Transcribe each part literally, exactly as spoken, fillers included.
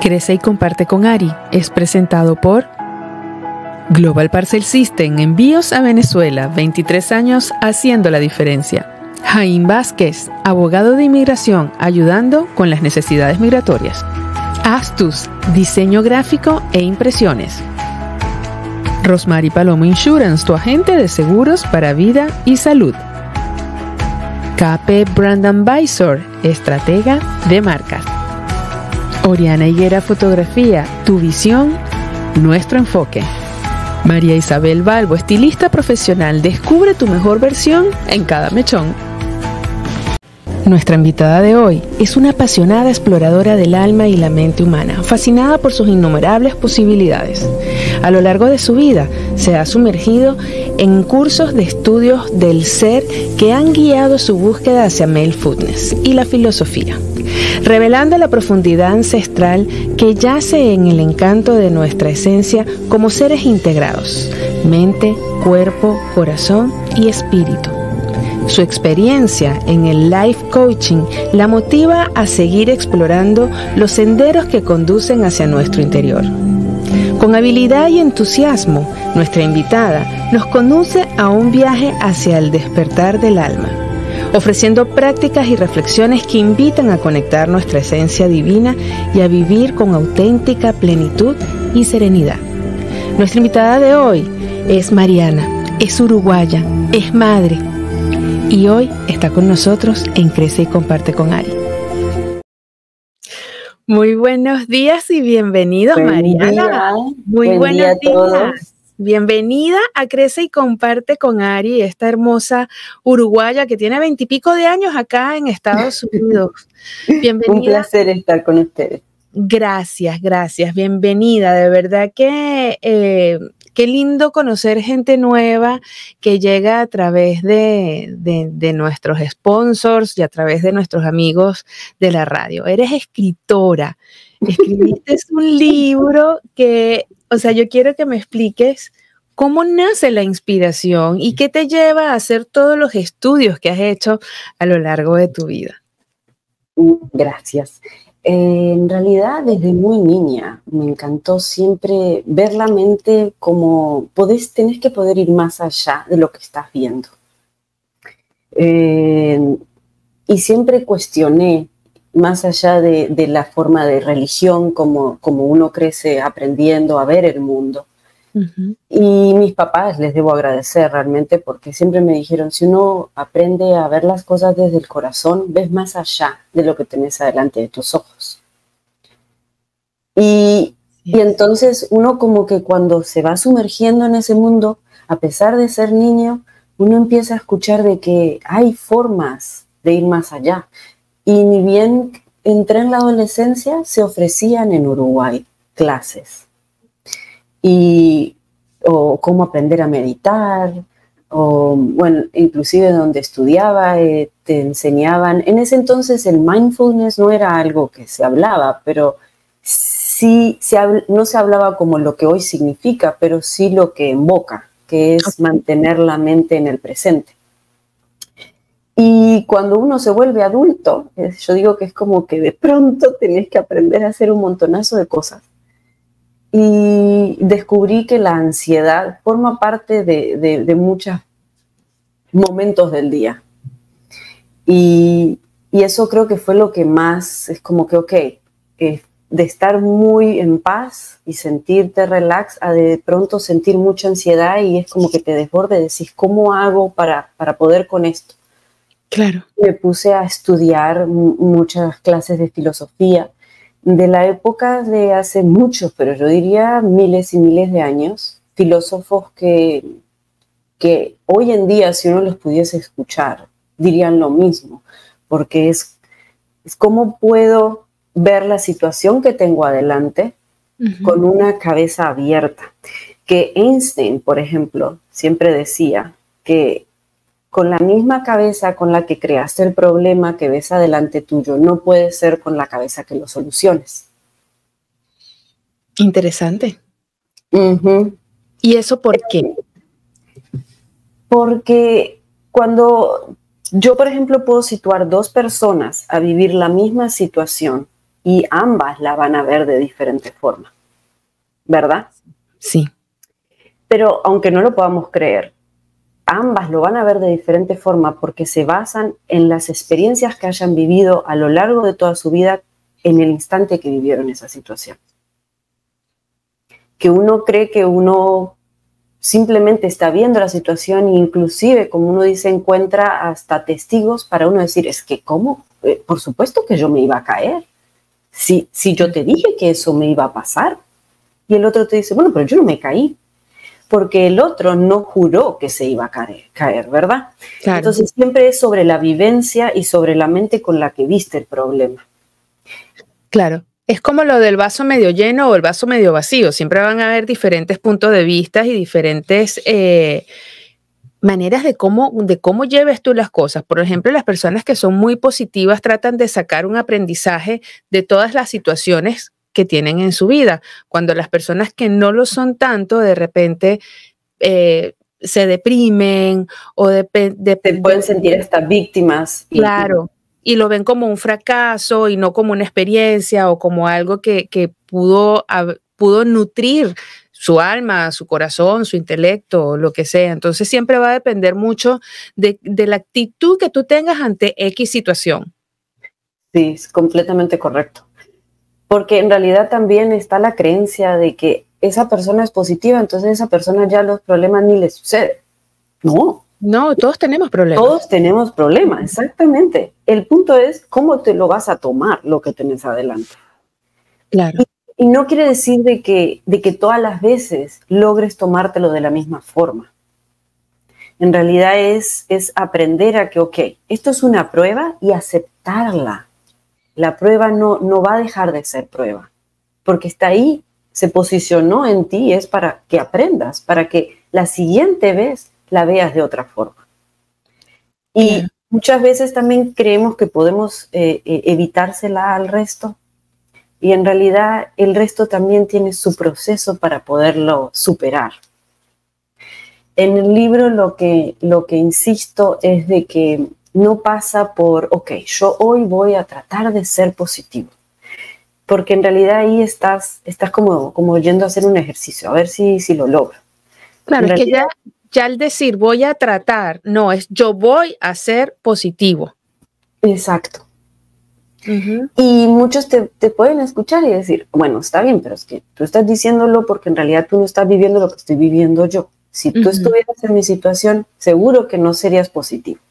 Crece y comparte con Ari es presentado por Global Parcel System, envíos a Venezuela, veintitrés años haciendo la diferencia. Jaime Vázquez, abogado de inmigración, ayudando con las necesidades migratorias. Astus, diseño gráfico e impresiones. Rosmary Palomo Insurance, tu agente de seguros para vida y salud. K P Brand Advisor, estratega de marcas. Oriana Higuera Fotografía, tu visión, nuestro enfoque. María Isabel Balbo, estilista profesional, descubre tu mejor versión en cada mechón. Nuestra invitada de hoy es una apasionada exploradora del alma y la mente humana, fascinada por sus innumerables posibilidades. A lo largo de su vida se ha sumergido en cursos de estudios del ser que han guiado su búsqueda hacia mindfulness y la filosofía, revelando la profundidad ancestral que yace en el encanto de nuestra esencia como seres integrados, mente, cuerpo, corazón y espíritu. Su experiencia en el life coaching la motiva a seguir explorando los senderos que conducen hacia nuestro interior. Con habilidad y entusiasmo, nuestra invitada nos conduce a un viaje hacia el despertar del alma, ofreciendo prácticas y reflexiones que invitan a conectar nuestra esencia divina y a vivir con auténtica plenitud y serenidad. Nuestra invitada de hoy es Mariana, es uruguaya, es madre, y hoy está con nosotros en Crece y Comparte con Ari. Muy buenos días y bienvenidos, Buen Mariana. Día. Muy Buen buenos día días. Todos. Bienvenida a Crece y Comparte con Ari, esta hermosa uruguaya que tiene veintipico de años acá en Estados Unidos. Bienvenida. Un placer estar con ustedes. Gracias, gracias. Bienvenida. De verdad que eh, qué lindo conocer gente nueva que llega a través de, de, de nuestros sponsors y a través de nuestros amigos de la radio. Eres escritora. Escribiste un libro que, o sea, yo quiero que me expliques cómo nace la inspiración y qué te lleva a hacer todos los estudios que has hecho a lo largo de tu vida. Gracias. Eh, en realidad, desde muy niña, me encantó siempre ver la mente como podés, tenés que poder ir más allá de lo que estás viendo. Eh, y siempre cuestioné, más allá de, de la forma de religión, como, como uno crece aprendiendo a ver el mundo. Uh-huh. Y mis papás les debo agradecer realmente porque siempre me dijeron, si uno aprende a ver las cosas desde el corazón, ves más allá de lo que tenés adelante de tus ojos. Y, y entonces uno como que cuando se va sumergiendo en ese mundo, a pesar de ser niño, uno empieza a escuchar de que hay formas de ir más allá. Y ni bien entré en la adolescencia, se ofrecían en Uruguay clases. Y, o cómo aprender a meditar, o bueno, inclusive donde estudiaba eh, te enseñaban. En ese entonces el mindfulness no era algo que se hablaba, pero sí se habl- no se hablaba como lo que hoy significa, pero sí lo que invoca, que es okay. mantener la mente en el presente. Y cuando uno se vuelve adulto, yo digo que es como que de pronto tenés que aprender a hacer un montonazo de cosas. Y descubrí que la ansiedad forma parte de, de, de muchos momentos del día. Y, y eso creo que fue lo que más, es como que, ok, eh, de estar muy en paz y sentirte relax, a de pronto sentir mucha ansiedad y es como que te desborde, decís, ¿cómo hago para, para poder con esto? Claro. Me puse a estudiar muchas clases de filosofía, de la época de hace muchos, pero yo diría miles y miles de años, filósofos que, que hoy en día, si uno los pudiese escuchar, dirían lo mismo, porque es, es cómo puedo ver la situación que tengo adelante uh-huh. con una cabeza abierta. Que Einstein, por ejemplo, siempre decía que con la misma cabeza con la que creaste el problema que ves adelante tuyo, no puede ser con la cabeza que lo soluciones. Interesante. Uh-huh. ¿Y eso por qué? Porque cuando yo, por ejemplo, puedo situar dos personas a vivir la misma situación y ambas la van a ver de diferente forma, ¿verdad? Sí. Pero aunque no lo podamos creer, ambas lo van a ver de diferente forma porque se basan en las experiencias que hayan vivido a lo largo de toda su vida en el instante que vivieron esa situación. Que uno cree que uno simplemente está viendo la situación e inclusive, como uno dice, encuentra hasta testigos para uno decir, es que ¿cómo? Eh, por supuesto que yo me iba a caer. Si, si yo te dije que eso me iba a pasar. Y el otro te dice, bueno, pero yo no me caí. Porque el otro no juró que se iba a caer, caer ¿verdad? Claro. Entonces siempre es sobre la vivencia y sobre la mente con la que viste el problema. Claro. Es como lo del vaso medio lleno o el vaso medio vacío. Siempre van a haber diferentes puntos de vista y diferentes eh, maneras de cómo, de cómo lleves tú las cosas. Por ejemplo, las personas que son muy positivas tratan de sacar un aprendizaje de todas las situaciones que tienen en su vida. Cuando las personas que no lo son tanto, de repente eh, se deprimen o de, de, se pueden sentir hasta víctimas. Claro. Y, y lo ven como un fracaso y no como una experiencia o como algo que, que pudo, pudo nutrir su alma, su corazón, su intelecto, lo que sea. Entonces siempre va a depender mucho de, de la actitud que tú tengas ante X situación. Sí, es completamente correcto. Porque en realidad también está la creencia de que esa persona es positiva, entonces a esa persona ya los problemas ni le suceden. No. No, todos tenemos problemas. Todos tenemos problemas, exactamente. El punto es cómo te lo vas a tomar lo que tenés adelante. Claro. Y, y no quiere decir de que, de que todas las veces logres tomártelo de la misma forma. En realidad es, es aprender a que, ok, esto es una prueba y aceptarla. La prueba no, no va a dejar de ser prueba, porque está ahí, se posicionó en ti, es para que aprendas, para que la siguiente vez la veas de otra forma. Y yeah. muchas veces también creemos que podemos eh, eh, evitársela al resto, y en realidad el resto también tiene su proceso para poderlo superar. En el libro lo que, lo que insisto es de que no pasa por, ok, yo hoy voy a tratar de ser positivo. Porque en realidad ahí estás, estás como, como yendo a hacer un ejercicio, a ver si, si lo logro. Claro, en es realidad, que ya, ya al decir voy a tratar, no, es yo voy a ser positivo. Exacto. Uh-huh. Y muchos te, te pueden escuchar y decir, bueno, está bien, pero es que tú estás diciéndolo porque en realidad tú no estás viviendo lo que estoy viviendo yo. Si tú uh-huh. estuvieras en mi situación, seguro que no serías positivo.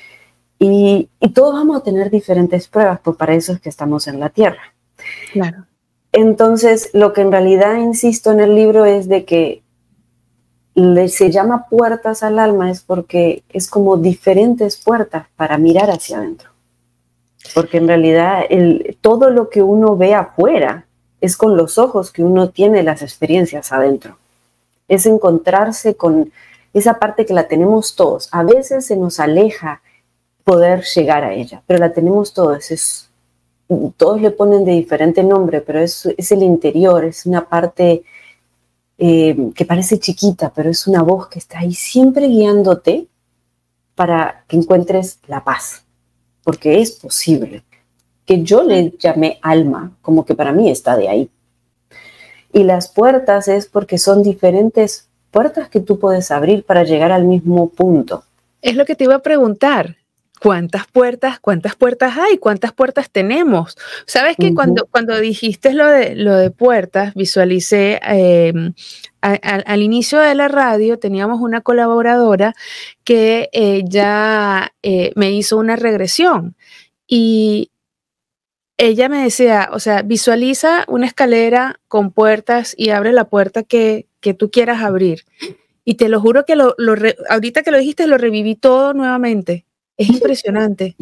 Y, y todos vamos a tener diferentes pruebas, pues para eso es que estamos en la Tierra. Claro. Entonces, lo que en realidad insisto en el libro es de que le, se llama puertas al alma, es porque es como diferentes puertas para mirar hacia adentro. Porque en realidad el, todo lo que uno ve afuera es con los ojos que uno tiene las experiencias adentro. Es encontrarse con esa parte que la tenemos todos. A veces se nos aleja poder llegar a ella, pero la tenemos todos. Es, todos le ponen de diferente nombre, pero es, es el interior, es una parte eh, que parece chiquita, pero es una voz que está ahí siempre guiándote para que encuentres la paz, porque es posible. Que yo le llamé alma, como que para mí está de ahí. Y las puertas es porque son diferentes puertas que tú puedes abrir para llegar al mismo punto. Es lo que te iba a preguntar. ¿Cuántas puertas, cuántas puertas hay? ¿Cuántas puertas tenemos? Sabes que uh-huh. cuando, cuando dijiste lo de, lo de puertas, visualicé eh, a, a, al inicio de la radio, teníamos una colaboradora que eh, ya eh, me hizo una regresión y ella me decía, o sea, visualiza una escalera con puertas y abre la puerta que, que tú quieras abrir. Y te lo juro que lo, lo re, ahorita que lo dijiste lo reviví todo nuevamente. Es impresionante.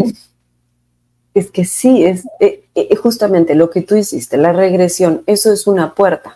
Es que sí, es eh, eh, justamente lo que tú hiciste, la regresión, eso es una puerta.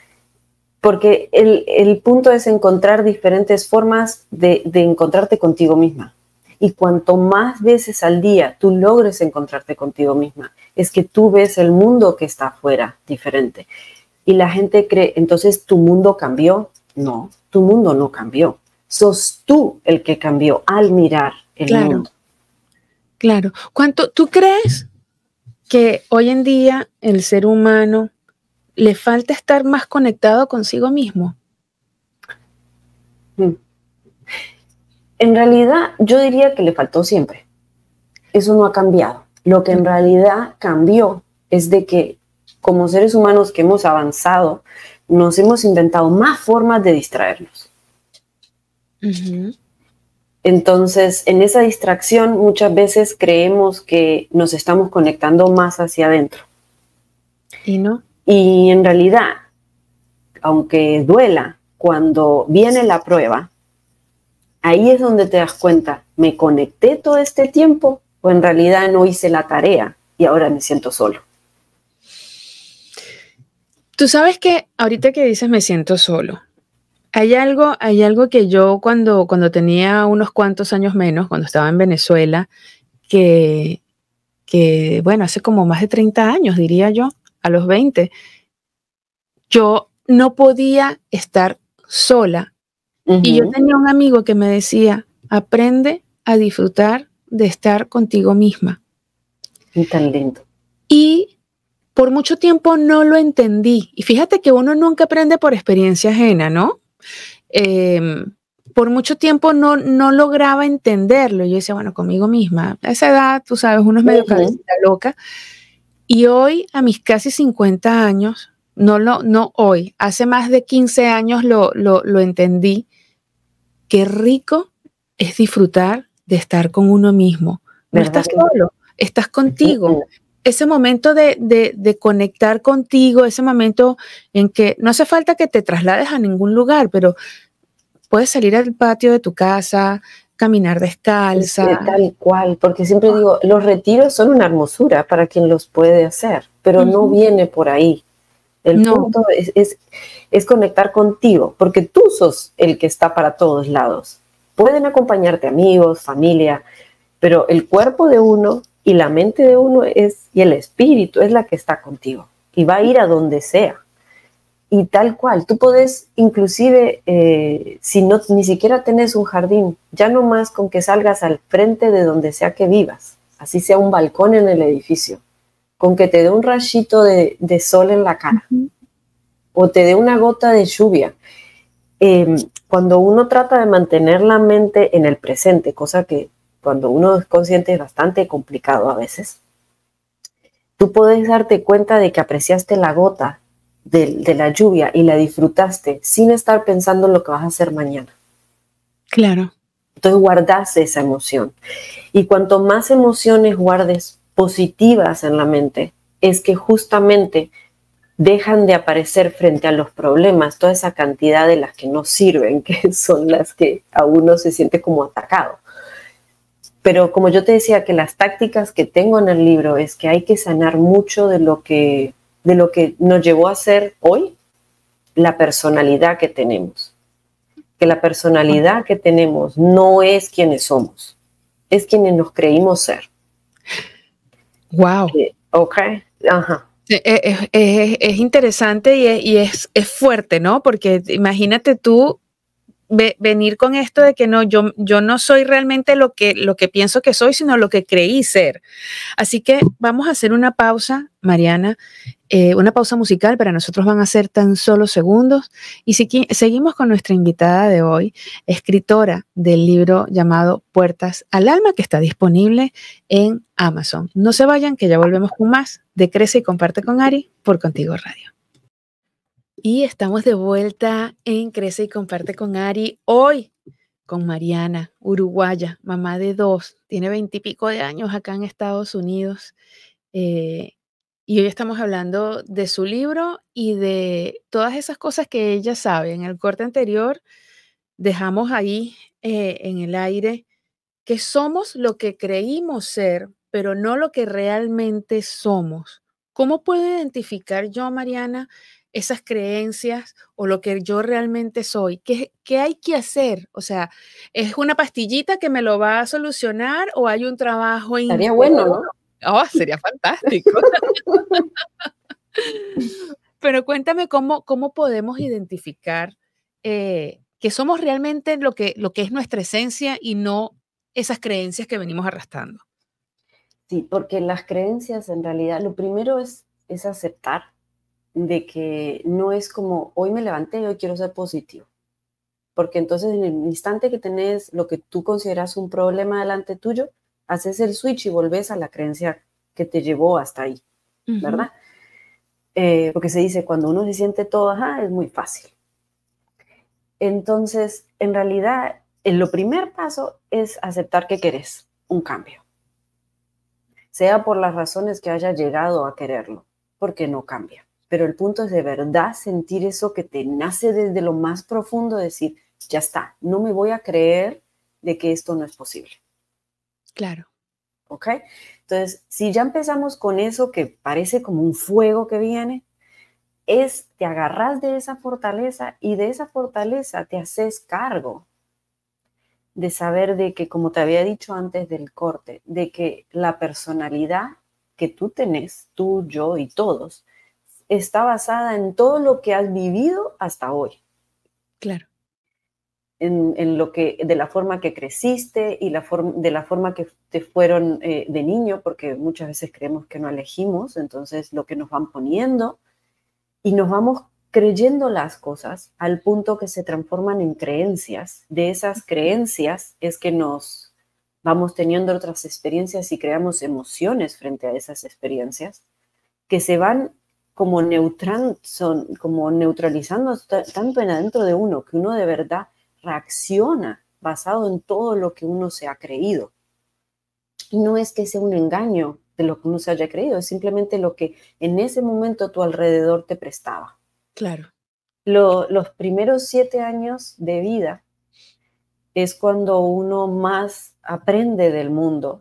Porque el, el punto es encontrar diferentes formas de, de encontrarte contigo misma. Y cuanto más veces al día tú logres encontrarte contigo misma, es que tú ves el mundo que está afuera diferente. Y la gente cree, entonces, ¿tu mundo cambió? No, tu mundo no cambió. Sos tú el que cambió al mirar el claro, mundo. Claro. ¿Cuánto tú crees? que hoy en día el ser humano le falta estar más conectado consigo mismo? En realidad, yo diría que le faltó siempre. Eso no ha cambiado. Lo que en realidad cambió es de que como seres humanos que hemos avanzado, nos hemos inventado más formas de distraernos. Uh-huh. Entonces, en esa distracción muchas veces creemos que nos estamos conectando más hacia adentro. ¿Y no? Y en realidad, aunque duela, cuando viene la prueba, ahí es donde te das cuenta, ¿me conecté todo este tiempo o en realidad no hice la tarea y ahora me siento solo? Tú sabes que ahorita que dices me siento solo, hay algo, hay algo que yo cuando, cuando tenía unos cuantos años menos, cuando estaba en Venezuela, que, que bueno, hace como más de treinta años, diría yo, a los veinte, yo no podía estar sola. Uh-huh. Y yo tenía un amigo que me decía, aprende a disfrutar de estar contigo misma. Y tan lindo. Y por mucho tiempo no lo entendí. Y fíjate que uno nunca aprende por experiencia ajena, ¿no? Eh, por mucho tiempo no, no lograba entenderlo. Yo decía, bueno, conmigo misma. A esa edad, tú sabes, uno es medio uh-huh. cabecita loca. Y hoy, a mis casi cincuenta años, no, lo, no hoy, hace más de quince años lo, lo, lo entendí. Qué rico es disfrutar de estar con uno mismo. No estás solo, estás contigo. Uh-huh. Ese momento de, de, de conectar contigo, ese momento en que no hace falta que te traslades a ningún lugar, pero puedes salir al patio de tu casa, caminar descalza. Sí, tal cual, porque siempre digo, los retiros son una hermosura para quien los puede hacer, pero uh-huh. no viene por ahí. El no. punto es, es, es conectar contigo, porque tú sos el que está para todos lados. Pueden acompañarte amigos, familia, pero el cuerpo de uno y la mente de uno es, y el espíritu es la que está contigo y va a ir a donde sea. Y tal cual, tú puedes inclusive, eh, si no, ni siquiera tenés un jardín, ya no más con que salgas al frente de donde sea que vivas, así sea un balcón en el edificio, con que te dé un rayito de, de sol en la cara, uh-huh. o te dé una gota de lluvia. Eh, cuando uno trata de mantener la mente en el presente, cosa que cuando uno es consciente es bastante complicado a veces, tú puedes darte cuenta de que apreciaste la gota de, de la lluvia y la disfrutaste sin estar pensando en lo que vas a hacer mañana. Claro. Entonces guardas esa emoción. Y cuanto más emociones guardes positivas en la mente, es que justamente dejan de aparecer frente a los problemas toda esa cantidad de las que no sirven, que son las que a uno se siente como atacado. Pero como yo te decía, que las tácticas que tengo en el libro es que hay que sanar mucho de lo que, de lo que nos llevó a ser hoy la personalidad que tenemos. Que la personalidad que tenemos no es quienes somos, es quienes nos creímos ser. Wow. Eh, ok, ajá. Es, es, es, es interesante y, es, y es, es fuerte, ¿no? Porque imagínate tú ve, venir con esto de que no, yo, yo no soy realmente lo que, lo que pienso que soy, sino lo que creí ser. Así que vamos a hacer una pausa, Mariana, eh, una pausa musical. Para nosotros van a ser tan solo segundos. Y si, seguimos con nuestra invitada de hoy, escritora del libro llamado Puertas al Alma, que está disponible en Amazon. No se vayan, que ya volvemos con más de Crece y Comparte con Ari por Contigo Radio. Y estamos de vuelta en Crece y Comparte con Ari, hoy con Mariana, uruguaya, mamá de dos, tiene veintipico de años acá en Estados Unidos, eh, y hoy estamos hablando de su libro y de todas esas cosas que ella sabe. En el corte anterior dejamos ahí eh, en el aire que somos lo que creímos ser, pero no lo que realmente somos. ¿Cómo puedo identificar yo, Mariana, esas creencias o lo que yo realmente soy? ¿Qué, qué hay que hacer? O sea, ¿es una pastillita que me lo va a solucionar o hay un trabajo interno? Estaría bueno, ¿no? Oh, sería fantástico. Pero cuéntame cómo, cómo podemos identificar eh, que somos realmente lo que, lo que es nuestra esencia y no esas creencias que venimos arrastrando. Sí, porque las creencias en realidad, lo primero es, es aceptar de que no es como hoy me levanté y hoy quiero ser positivo. Porque entonces en el instante que tenés lo que tú consideras un problema delante tuyo, haces el switch y volvés a la creencia que te llevó hasta ahí, Ujú. ¿verdad? Eh, porque se dice, cuando uno se siente todo, ajá, es muy fácil. Entonces, en realidad, el lo primer paso es aceptar que querés un cambio, sea por las razones que haya llegado a quererlo, porque no cambia. Pero el punto es de verdad sentir eso que te nace desde lo más profundo, decir, ya está, no me voy a creer de que esto no es posible. Claro. ¿Ok? Entonces, si ya empezamos con eso que parece como un fuego que viene, es te agarras de esa fortaleza y de esa fortaleza te haces cargo de saber de que, como te había dicho antes del corte, de que la personalidad que tú tenés, tú, yo y todos, está basada en todo lo que has vivido hasta hoy. Claro. En, en lo que, de la forma que creciste y la forma, de la forma que te fueron eh, de niño, porque muchas veces creemos que no elegimos, entonces lo que nos van poniendo y nos vamos creyendo las cosas al punto que se transforman en creencias. De esas creencias es que nos vamos teniendo otras experiencias y creamos emociones frente a esas experiencias que se van como, neutran, son, como neutralizando tanto en adentro de uno que uno de verdad reacciona basado en todo lo que uno se ha creído. Y no es que sea un engaño de lo que uno se haya creído, es simplemente lo que en ese momento a tu alrededor te prestaba. Claro. Lo, los primeros siete años de vida es cuando uno más aprende del mundo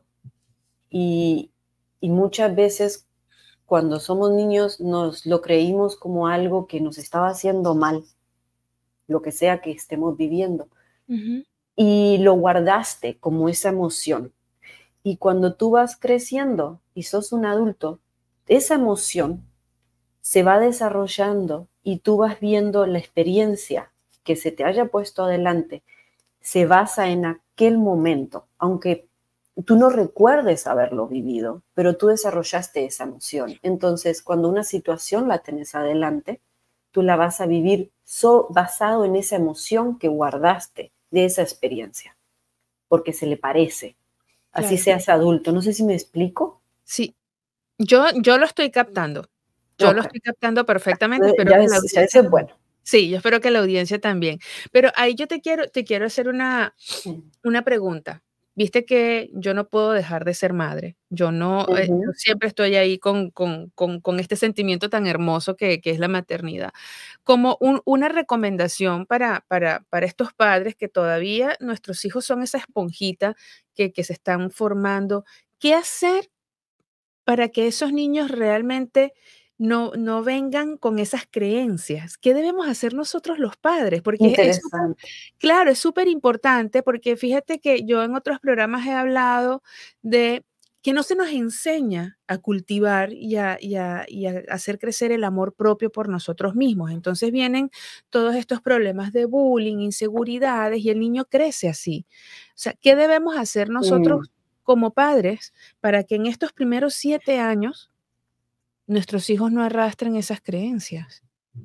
y, y muchas veces cuando somos niños nos lo creímos como algo que nos estaba haciendo mal, lo que sea que estemos viviendo, Ujú. y lo guardaste como esa emoción. Y cuando tú vas creciendo y sos un adulto, esa emoción se va desarrollando y tú vas viendo la experiencia que se te haya puesto adelante, se basa en aquel momento, aunque tú no recuerdes haberlo vivido, pero tú desarrollaste esa emoción. Entonces, cuando una situación la tenés adelante, tú la vas a vivir so, basado en esa emoción que guardaste de esa experiencia, porque se le parece. Así Claro. seas adulto. No sé si me explico. Sí, yo yo lo estoy captando. Yo lo Ok, estoy captando perfectamente, espero ya que la es, ya audiencia eso es también. bueno. Sí, yo espero que la audiencia también. Pero ahí yo te quiero te quiero hacer una una pregunta. Viste que yo no puedo dejar de ser madre. Yo no, eh, yo Ujú. siempre estoy ahí con con con con este sentimiento tan hermoso que que es la maternidad. Como un una recomendación para para para estos padres que todavía nuestros hijos son esa esponjita que que se están formando, ¿qué hacer para que esos niños realmente no no vengan con esas creencias? ¿Qué debemos hacer nosotros los padres? Porque es súper Interesante. claro, es súper importante, porque fíjate que yo en otros programas he hablado de que no se nos enseña a cultivar y a y a y a hacer crecer el amor propio por nosotros mismos. Entonces vienen todos estos problemas de bullying, inseguridades, y el niño crece así. O sea, ¿qué debemos hacer nosotros Mm. como padres para que en estos primeros siete años nuestros hijos no arrastren esas creencias?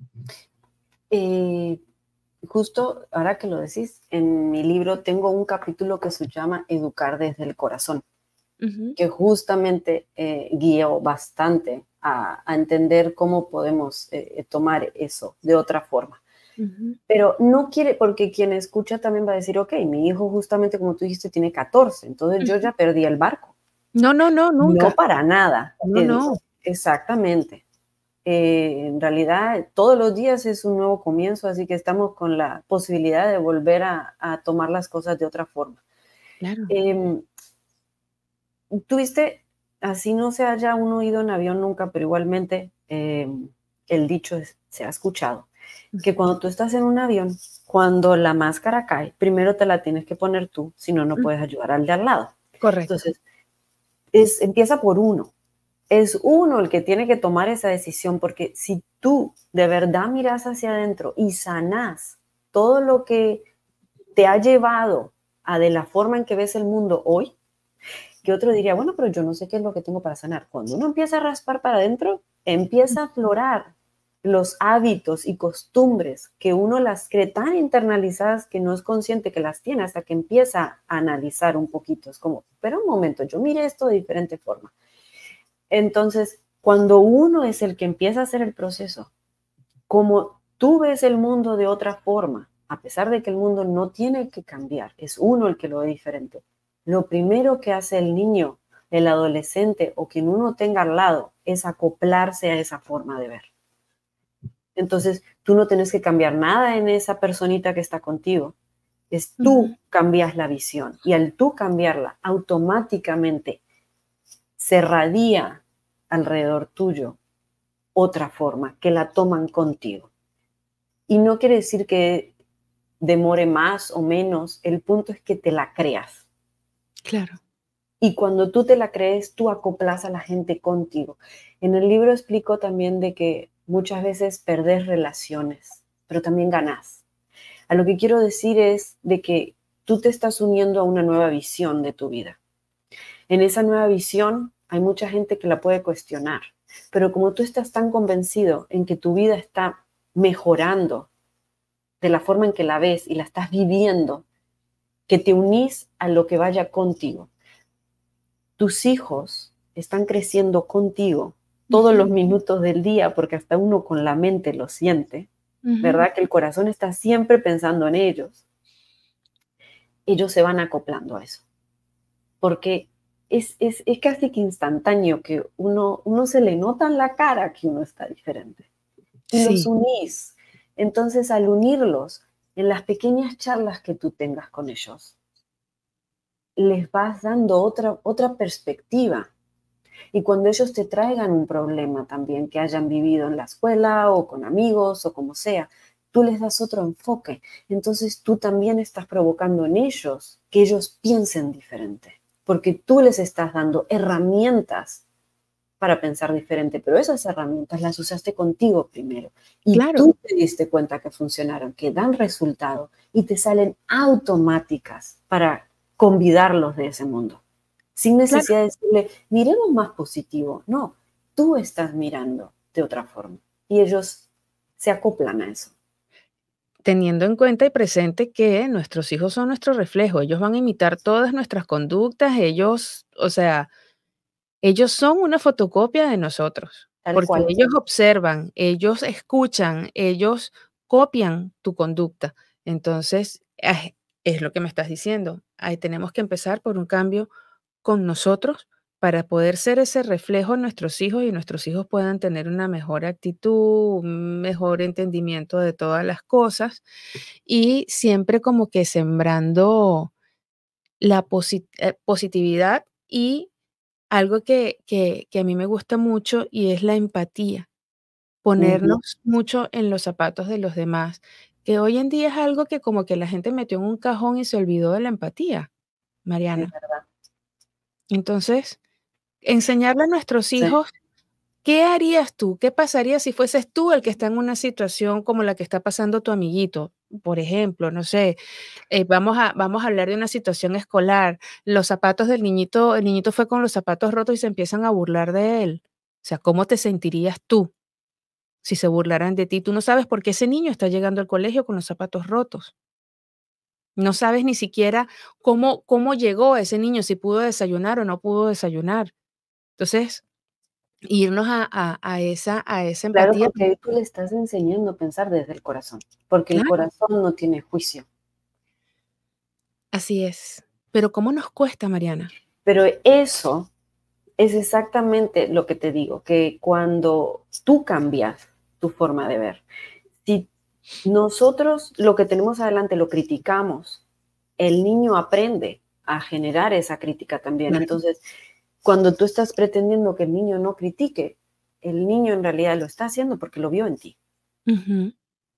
Eh, Justo ahora que lo decís, en mi libro tengo un capítulo que se llama Educar desde el corazón, Ujú, que justamente eh, guió bastante a, a, entender cómo podemos eh, tomar eso de otra forma. ujú. Pero no quiere, porque quien escucha también va a decir, ok, mi hijo justamente como tú dijiste tiene catorce, entonces yo Ujú. ya perdí el barco. No, no, no, No nunca. para nada. No, Es, no. exactamente. Eh, en realidad, todos los días es un nuevo comienzo, así que estamos con la posibilidad de volver a, a tomar las cosas de otra forma. Claro. Eh, Tuviste, así no se haya uno ido en avión nunca, pero igualmente eh, el dicho es, se ha escuchado, que cuando tú estás en un avión, cuando la máscara cae, primero te la tienes que poner tú, si no, no Mm, puedes ayudar al de al lado. correcto. Entonces, es, empieza por uno. Es uno el que tiene que tomar esa decisión, porque si tú de verdad miras hacia adentro y sanás todo lo que te ha llevado a de la forma en que ves el mundo hoy, que otro diría, bueno, pero yo no sé qué es lo que tengo para sanar. Cuando uno empieza a raspar para adentro, empieza a aflorar los hábitos y costumbres que uno las cree tan internalizadas que no es consciente que las tiene hasta que empieza a analizar un poquito. Es como, pero un momento, yo mire esto de diferente forma. Entonces, cuando uno es el que empieza a hacer el proceso, como tú ves el mundo de otra forma, a pesar de que el mundo no tiene que cambiar, es uno el que lo ve diferente. Lo primero que hace el niño, el adolescente o quien uno tenga al lado es acoplarse a esa forma de ver. Entonces, tú no tienes que cambiar nada en esa personita que está contigo. Es tú uh-huh. cambias la visión y al tú cambiarla, automáticamente se radia alrededor tuyo otra forma que la toman contigo. Y no quiere decir que demore más o menos, el punto es que te la creas. Claro. Y cuando tú te la crees, tú acoplas a la gente contigo. En el libro explico también de que muchas veces perdés relaciones, pero también ganás. A lo que quiero decir es de que tú te estás uniendo a una nueva visión de tu vida. En esa nueva visión hay mucha gente que la puede cuestionar, pero como tú estás tan convencido en que tu vida está mejorando de la forma en que la ves y la estás viviendo, que te unís a lo que vaya contigo. Tus hijos están creciendo contigo todos uh-huh. los minutos del día, porque hasta uno con la mente lo siente, uh-huh. ¿verdad? Que el corazón está siempre pensando en ellos. Ellos se van acoplando a eso, porque es, es, es casi que instantáneo que uno, uno se le nota en la cara que uno está diferente. Y sí. los unís. Entonces, al unirlos, en las pequeñas charlas que tú tengas con ellos, les vas dando otra, otra perspectiva. Y cuando ellos te traigan un problema también que hayan vivido en la escuela o con amigos o como sea, tú les das otro enfoque. Entonces tú también estás provocando en ellos que ellos piensen diferente, porque tú les estás dando herramientas para pensar diferente, pero esas herramientas las usaste contigo primero. Y claro. tú te diste cuenta que funcionaron, que dan resultado y te salen automáticas para convidarlos de ese mundo. Sin necesidad claro. de decirle, miremos más positivo. No, tú estás mirando de otra forma y ellos se acoplan a eso. Teniendo en cuenta y presente que nuestros hijos son nuestro reflejo, ellos van a imitar todas nuestras conductas, ellos, o sea, ellos son una fotocopia de nosotros, Tal porque cual. ellos observan, ellos escuchan, ellos copian tu conducta. Entonces, es lo que me estás diciendo. Ahí tenemos que empezar por un cambio con nosotros para poder ser ese reflejo en nuestros hijos y nuestros hijos puedan tener una mejor actitud, un mejor entendimiento de todas las cosas y siempre como que sembrando la posit- eh, positividad y algo que, que, que a mí me gusta mucho y es la empatía, ponernos uh-huh. mucho en los zapatos de los demás, que hoy en día es algo que como que la gente metió en un cajón y se olvidó de la empatía, Mariana. Es verdad. Entonces, enseñarle a nuestros hijos, sí. ¿Qué harías tú? ¿Qué pasaría si fueses tú el que está en una situación como la que está pasando tu amiguito? Por ejemplo, no sé, eh, vamos, a, vamos a hablar de una situación escolar. Los zapatos del niñito, el niñito fue con los zapatos rotos y se empiezan a burlar de él. O sea, ¿cómo te sentirías tú si se burlaran de ti? Tú no sabes por qué ese niño está llegando al colegio con los zapatos rotos. No sabes ni siquiera cómo, cómo llegó ese niño, si pudo desayunar o no pudo desayunar. Entonces, irnos a, a, a, esa, a esa empatía. Claro, porque tú le estás enseñando a pensar desde el corazón, porque claro. el corazón no tiene juicio. Así es. Pero ¿cómo nos cuesta, Mariana? Pero eso es exactamente lo que te digo, que cuando tú cambias tu forma de ver, si nosotros lo que tenemos adelante lo criticamos, el niño aprende a generar esa crítica también. Claro. Entonces, cuando tú estás pretendiendo que el niño no critique, el niño en realidad lo está haciendo porque lo vio en ti. Uh-huh.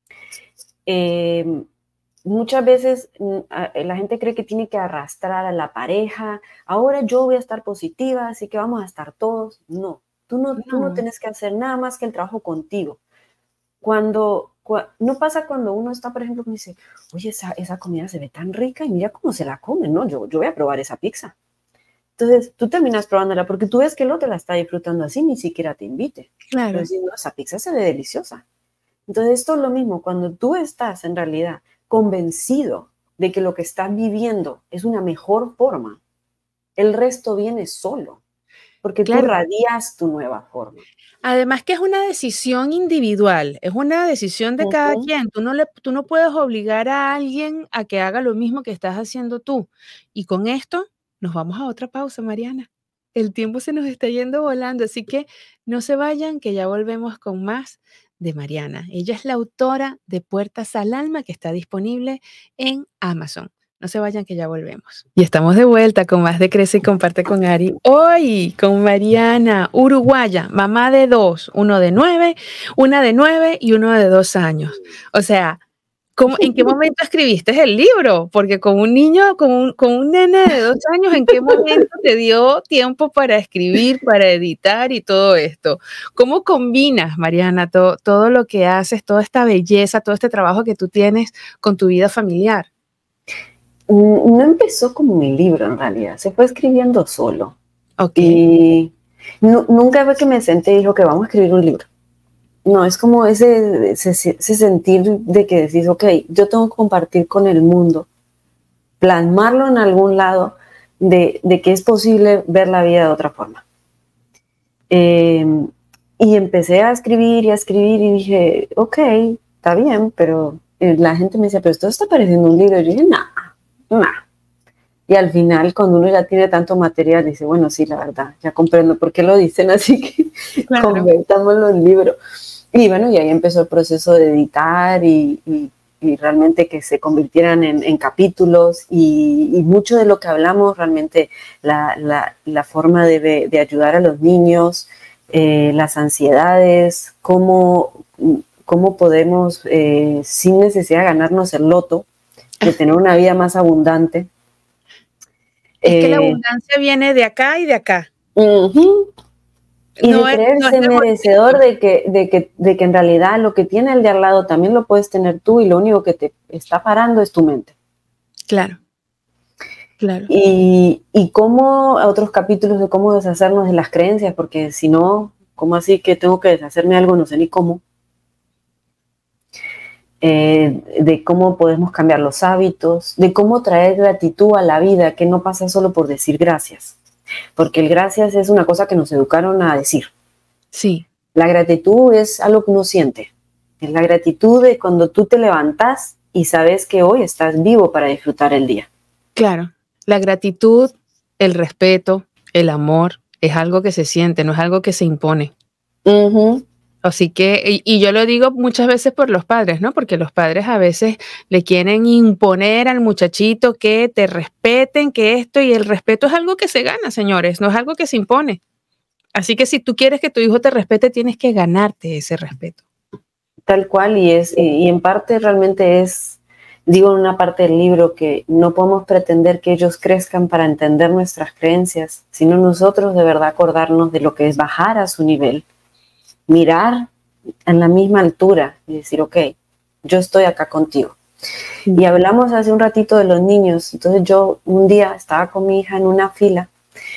Eh, muchas veces la gente cree que tiene que arrastrar a la pareja. Ahora yo voy a estar positiva, así que vamos a estar todos. No, tú no, no. Tú no tienes que hacer nada más que el trabajo contigo. Cuando, cu- no pasa cuando uno está, por ejemplo, que dice, oye, esa, esa comida se ve tan rica y mira cómo se la comen, ¿no? Yo, yo voy a probar esa pizza. Entonces, tú terminas probándola porque tú ves que el otro la está disfrutando así, ni siquiera te invite. Claro. Pero no, esa pizza se ve deliciosa. Entonces, esto es lo mismo. Cuando tú estás en realidad convencido de que lo que estás viviendo es una mejor forma, el resto viene solo, porque Claro. tú radias tu nueva forma. Además que es una decisión individual, es una decisión de cada Uh-huh. quien. Tú no, le, tú no puedes obligar a alguien a que haga lo mismo que estás haciendo tú. Y con esto nos vamos a otra pausa, Mariana. El tiempo se nos está yendo volando, así que no se vayan, que ya volvemos con más de Mariana. Ella es la autora de Puertas al Alma, que está disponible en Amazon. No se vayan, que ya volvemos. Y estamos de vuelta con más de Crece y Comparte con Ari. Hoy con Mariana, uruguaya, mamá de dos, uno de nueve, una de nueve y uno de dos años. O sea, ¿cómo, ¿en qué momento escribiste el libro? Porque con un niño, con un, con un nene de dos años, ¿en qué momento te dio tiempo para escribir, para editar y todo esto? ¿Cómo combinas, Mariana, to, todo lo que haces, toda esta belleza, todo este trabajo que tú tienes con tu vida familiar? No empezó como un libro en realidad, se fue escribiendo solo. Okay. Y no, nunca fue que me senté y dijo que vamos a escribir un libro. No, es como ese, ese, ese sentir de que decís, ok, yo tengo que compartir con el mundo, plasmarlo en algún lado de, de que es posible ver la vida de otra forma. Eh, y empecé a escribir y a escribir y dije, ok, está bien, pero la gente me decía, pero esto está pareciendo un libro. Y yo dije, nah. Nah. Y al final, cuando uno ya tiene tanto material, dice, bueno, sí, la verdad, ya comprendo por qué lo dicen, así que claro, convertámoslo en libro. Y bueno, y ahí empezó el proceso de editar y, y, y realmente que se convirtieran en, en capítulos y, y mucho de lo que hablamos, realmente la, la, la forma de, de ayudar a los niños, eh, las ansiedades, cómo, cómo podemos, eh, sin necesidad de ganarnos el loto, de tener una vida más abundante. Es eh, que la abundancia viene de acá y de acá. Uh-huh. Y no de es, creerse no es merecedor de que, de, que, de que en realidad lo que tiene el de al lado también lo puedes tener tú y lo único que te está parando es tu mente. Claro. Claro. Y, y cómo, otros capítulos de cómo deshacernos de las creencias, porque si no, ¿cómo así que tengo que deshacerme de algo? No sé ni cómo. Eh, de cómo podemos cambiar los hábitos, de cómo traer gratitud a la vida, que no pasa solo por decir gracias, porque el gracias es una cosa que nos educaron a decir. Sí. La gratitud es algo que uno siente. Es la gratitud de cuando tú te levantas y sabes que hoy estás vivo para disfrutar el día. Claro. La gratitud, el respeto, el amor, es algo que se siente, no es algo que se impone. Uh-huh. Así que, y, y yo lo digo muchas veces por los padres, ¿no? Porque los padres a veces le quieren imponer al muchachito que te respeten, que esto, y el respeto es algo que se gana, señores, no es algo que se impone. Así que si tú quieres que tu hijo te respete, tienes que ganarte ese respeto. Tal cual, y es, y, y en parte realmente es, digo en una parte del libro, que no podemos pretender que ellos crezcan para entender nuestras creencias, sino nosotros de verdad acordarnos de lo que es bajar a su nivel, mirar en la misma altura y decir, ok, yo estoy acá contigo. Mm. Y hablamos hace un ratito de los niños. Entonces yo un día estaba con mi hija en una fila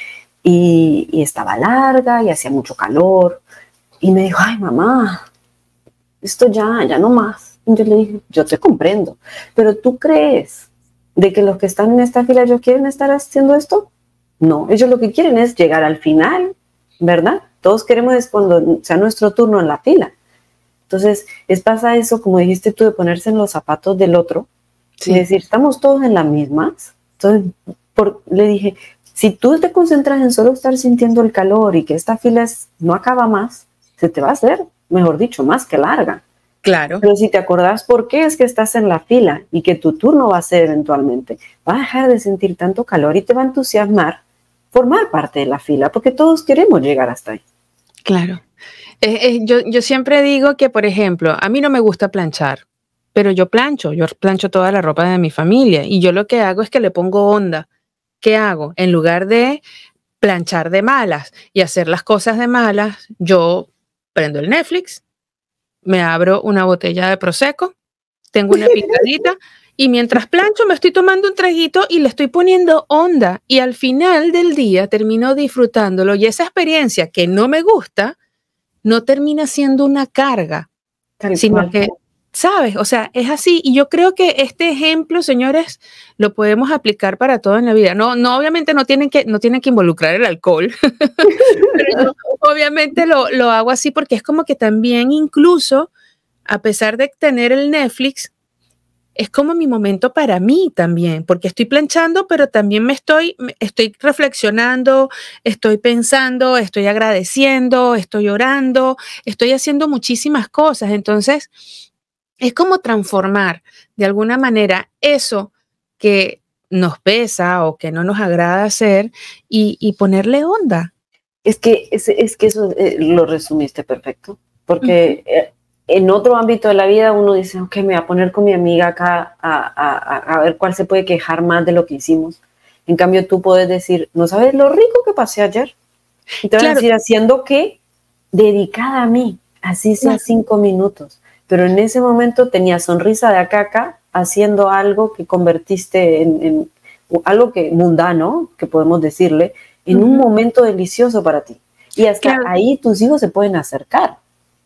y, y estaba larga y hacía mucho calor. Y me dijo, ay, mamá, esto ya, ya no más. Y yo le dije, yo te comprendo, pero ¿tú crees de que los que están en esta fila ellos quieren estar haciendo esto? No, ellos lo que quieren es llegar al final, ¿verdad? Todos queremos es cuando sea nuestro turno en la fila. Entonces, es pasa eso, como dijiste tú, de ponerse en los zapatos del otro, sí, y decir, estamos todos en las mismas. Entonces, por, le dije, si tú te concentras en solo estar sintiendo el calor y que esta fila es, no acaba más, se te va a hacer, mejor dicho, más que larga. Claro. Pero si te acordás por qué es que estás en la fila y que tu turno va a ser eventualmente, vas a dejar de sentir tanto calor y te va a entusiasmar formar parte de la fila, porque todos queremos llegar hasta ahí. Claro. Eh, eh, yo, yo siempre digo que, por ejemplo, a mí no me gusta planchar, pero yo plancho, yo plancho toda la ropa de mi familia y yo lo que hago es que le pongo onda. ¿Qué hago? En lugar de planchar de malas y hacer las cosas de malas, yo prendo el Netflix, me abro una botella de Prosecco, tengo una picadita y mientras plancho me estoy tomando un traguito y le estoy poniendo onda y al final del día termino disfrutándolo y esa experiencia que no me gusta no termina siendo una carga, Tal sino cual. que, ¿sabes? O sea, es así y yo creo que este ejemplo, señores, lo podemos aplicar para todo en la vida. No, no obviamente no tienen que, no tienen que involucrar el alcohol, pero yo obviamente lo, lo hago así porque es como que también incluso, a pesar de tener el Netflix, es como mi momento para mí también, porque estoy planchando, pero también me estoy, me- estoy reflexionando, estoy pensando, estoy agradeciendo, estoy orando, estoy haciendo muchísimas cosas. Entonces, es como transformar de alguna manera eso que nos pesa o que no nos agrada hacer y, y ponerle onda. Es que, es, es que eso eh, lo resumiste perfecto, Ujú. porque eh, en otro ámbito de la vida uno dice, ok, me voy a poner con mi amiga acá a, a, a, a ver cuál se puede quejar más de lo que hicimos. En cambio, tú puedes decir, ¿no sabes lo rico que pasé ayer? Y te vas a Claro, decir, ¿haciendo qué? Dedicada a mí, así sea claro, cinco minutos. Pero en ese momento tenía sonrisa de acá a acá, haciendo algo que convertiste en, en algo que mundano, que podemos decirle, en un ujú, momento delicioso para ti. Y hasta claro, ahí tus hijos se pueden acercar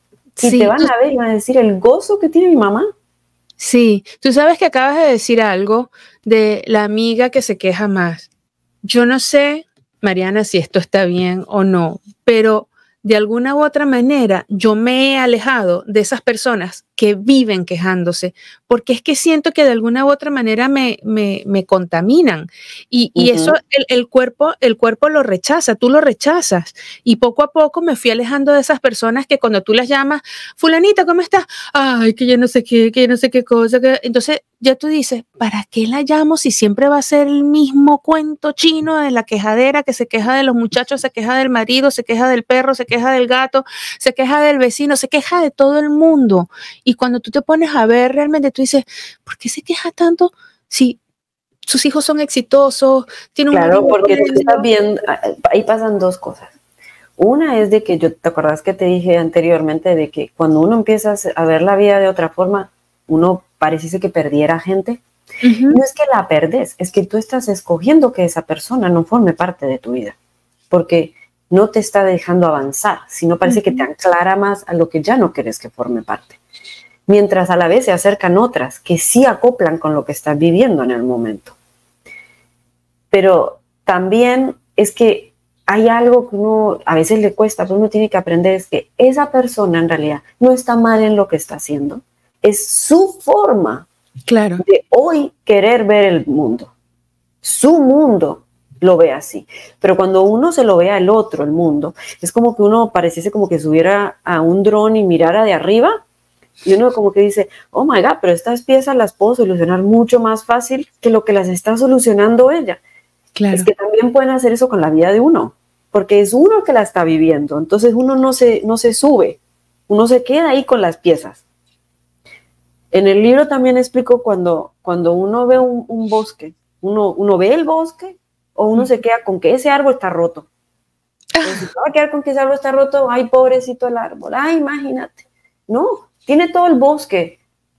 y te sí, van tú a ver y van a decir el gozo que tiene mi mamá. Sí, tú sabes que acabas de decir algo de la amiga que se queja más. Yo no sé, Mariana, si esto está bien o no, pero de alguna u otra manera yo me he alejado de esas personas que viven quejándose, porque es que siento que de alguna u otra manera me, me, me contaminan y, y eso Ujú. el, el cuerpo, el cuerpo lo rechaza, tú lo rechazas y poco a poco me fui alejando de esas personas que cuando tú las llamas, fulanita, ¿cómo estás? Ay, que yo no sé qué, que yo no sé qué cosa, que entonces ya tú dices, ¿para qué la llamo si siempre va a ser el mismo cuento chino de la quejadera que se queja de los muchachos, se queja del marido, se queja del perro, se queja del gato, se queja del vecino, se queja de todo el mundo? Y cuando tú te pones a ver realmente, tú dices, ¿por qué se queja tanto si sus hijos son exitosos, tiene un Claro, marido porque tú estás promedio? viendo, ahí pasan dos cosas. Una es de que yo, ¿te acordás que te dije anteriormente de que cuando uno empieza a ver la vida de otra forma, uno parece que perdiera gente? Ujú, No es que la perdes, es que tú estás escogiendo que esa persona no forme parte de tu vida, porque no te está dejando avanzar, sino parece que te ujú. aclara más a lo que ya no quieres que forme parte. Mientras a la vez se acercan otras que sí acoplan con lo que estás viviendo en el momento. Pero también es que hay algo que uno a veces le cuesta, pero uno tiene que aprender, es que esa persona en realidad no está mal en lo que está haciendo, es su forma Claro, de hoy querer ver el mundo. Su mundo lo ve así. Pero cuando uno se lo ve al otro, el mundo, es como que uno pareciese como que subiera a un dron y mirara de arriba y uno como que dice, oh my God, pero estas piezas las puedo solucionar mucho más fácil que lo que las está solucionando ella. Es claro. que también pueden hacer eso con la vida de uno, porque es uno que la está viviendo. Entonces uno no se, no se sube, uno se queda ahí con las piezas. En el libro también explico cuando, cuando uno ve un, un bosque, uno, uno ve el bosque o uno se queda con que ese árbol está roto. Pero si te va a quedar con que ese árbol está roto, ay, pobrecito el árbol, ay, imagínate. No, tiene todo el bosque.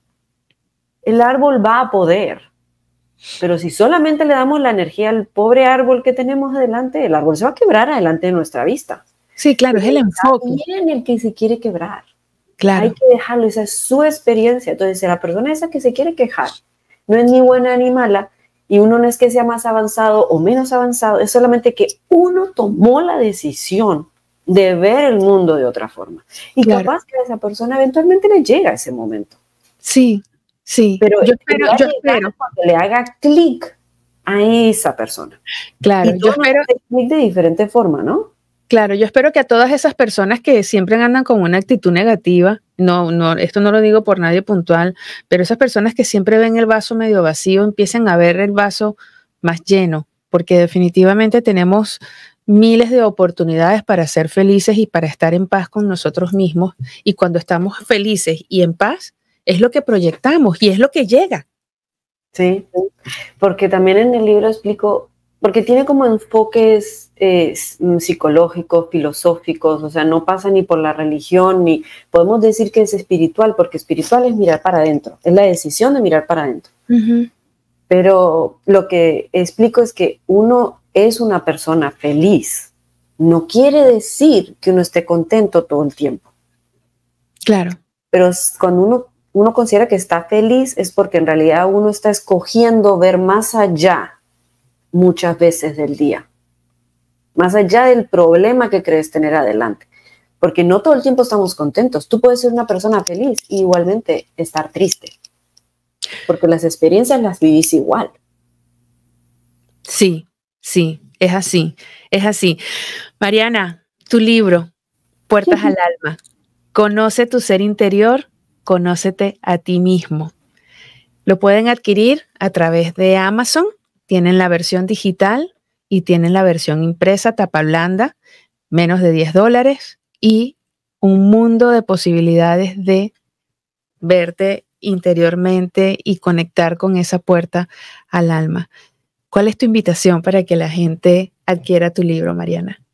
El árbol va a poder. Pero si solamente le damos la energía al pobre árbol que tenemos adelante, el árbol se va a quebrar adelante de nuestra vista. Sí, claro, es Pero el está enfoque. bien el que se quiere quebrar. Hay Claro, que dejarlo, esa es su experiencia. Entonces, la persona esa que se quiere quejar no es ni buena ni mala, y uno no es que sea más avanzado o menos avanzado, es solamente que uno tomó la decisión de ver el mundo de otra forma. Y claro. capaz que a esa persona eventualmente le llega ese momento. Sí, sí. Pero Yo le espero, va a yo llegar espero, cuando le haga clic a esa persona. claro, Y yo todos nos espero, hace clic de diferente forma, ¿no? claro, yo espero que a todas esas personas que siempre andan con una actitud negativa, no, no, esto no lo digo por nadie puntual, pero esas personas que siempre ven el vaso medio vacío empiecen a ver el vaso más lleno, porque definitivamente tenemos miles de oportunidades para ser felices y para estar en paz con nosotros mismos. Y cuando estamos felices y en paz, es lo que proyectamos y es lo que llega. Sí, porque también en el libro explico porque tiene como enfoques eh, psicológicos, filosóficos, o sea, no pasa ni por la religión, ni podemos decir que es espiritual, porque espiritual es mirar para adentro, es la decisión de mirar para adentro. Uh-huh. Pero lo que explico es que uno es una persona feliz, no quiere decir que uno esté contento todo el tiempo. Claro. Pero cuando uno, uno considera que está feliz es porque en realidad uno está escogiendo ver más allá muchas veces del día, más allá del problema que crees tener adelante, porque no todo el tiempo estamos contentos. Tú puedes ser una persona feliz y igualmente estar triste, porque las experiencias las vivís igual. Sí, sí, es así, es así. Mariana, tu libro, Puertas al Alma, conoce tu ser interior, conócete a ti mismo. Lo pueden adquirir a través de Amazon. Tienen la versión digital y tienen la versión impresa, tapa blanda, menos de diez dólares y un mundo de posibilidades de verte interiormente y conectar con esa puerta al alma. ¿Cuál es tu invitación para que la gente adquiera tu libro, Mariana?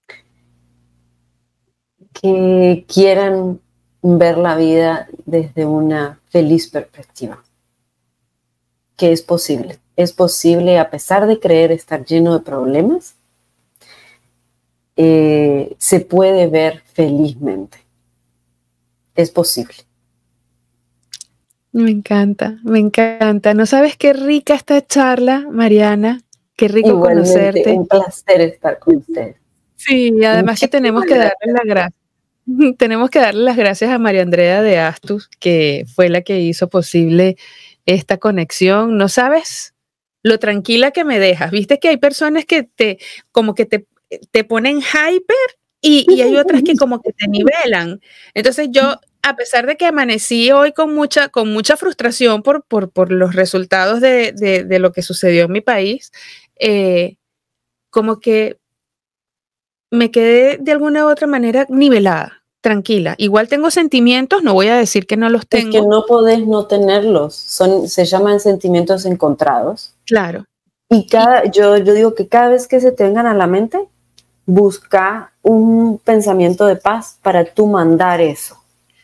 Que quieran ver la vida desde una feliz perspectiva. Que es posible. Es posible, a pesar de creer estar lleno de problemas, eh, se puede ver felizmente. Es posible. Me encanta, me encanta. ¿No sabes qué rica esta charla, Mariana? Qué rico Igualmente, conocerte. Un placer estar con ustedes. Sí, y además Muchísimas que tenemos que gracias. darle las gracias. Tenemos que darle las gracias a María Andrea de Astus, que fue la que hizo posible esta conexión. ¿No sabes lo tranquila que me dejas? Viste que hay personas que te, como que te, te ponen hyper y, y hay otras que como que te nivelan. Entonces yo, a pesar de que amanecí hoy con mucha, con mucha frustración por, por, por los resultados de, de, de lo que sucedió en mi país, eh, como que me quedé de alguna u otra manera nivelada, tranquila. Igual tengo sentimientos, no voy a decir que no los tengo. Es que no podés no tenerlos, son, se llaman sentimientos encontrados. Claro. Y cada, yo, yo digo que cada vez que se te vengan a la mente, busca un pensamiento de paz para tú mandar eso.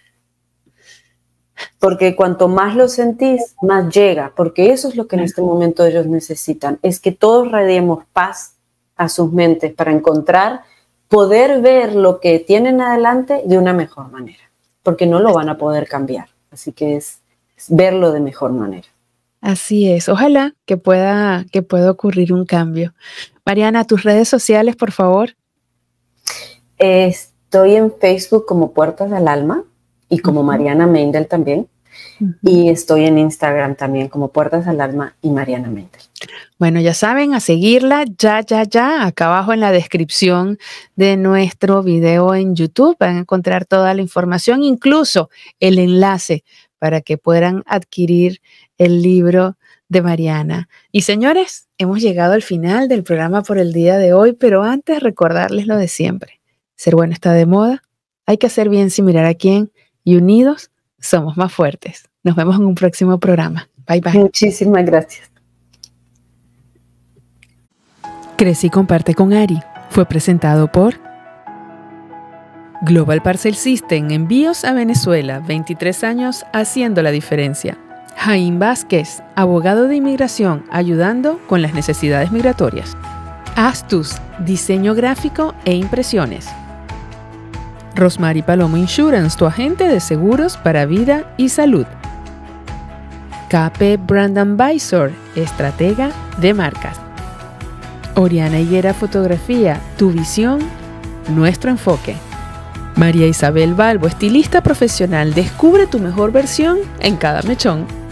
Porque cuanto más lo sentís, más llega, porque eso es lo que en este momento ellos necesitan, es que todos radiemos paz a sus mentes para encontrar, poder ver lo que tienen adelante de una mejor manera, porque no lo van a poder cambiar, así que es, es verlo de mejor manera. Así es, ojalá que pueda, que pueda ocurrir un cambio. Mariana, tus redes sociales, por favor. Estoy en Facebook como Puertas al Alma y como uh-huh. Mariana Meindl también. Uh-huh. Y estoy en Instagram también como Puertas al Alma y Mariana Meindl. Bueno, ya saben, a seguirla ya, ya, ya. Acá abajo en la descripción de nuestro video en YouTube van a encontrar toda la información, incluso el enlace para que puedan adquirir el libro de Mariana. Y señores, hemos llegado al final del programa por el día de hoy, pero antes recordarles lo de siempre. Ser bueno está de moda, hay que hacer bien sin mirar a quién y unidos somos más fuertes. Nos vemos en un próximo programa. Bye, bye. Muchísimas gracias. Crece y comparte con Ari. Fue presentado por Global Parcel System, envíos a Venezuela, veintitrés años haciendo la diferencia. Jaime Vázquez, abogado de inmigración, ayudando con las necesidades migratorias. Astus, diseño gráfico e impresiones. Rosmary Palomo Insurance, tu agente de seguros para vida y salud. K P Brand Advisor, estratega de marcas. Oriana Higuera Fotografía, tu visión, nuestro enfoque. María Isabel Balbo, estilista profesional, descubre tu mejor versión en cada mechón.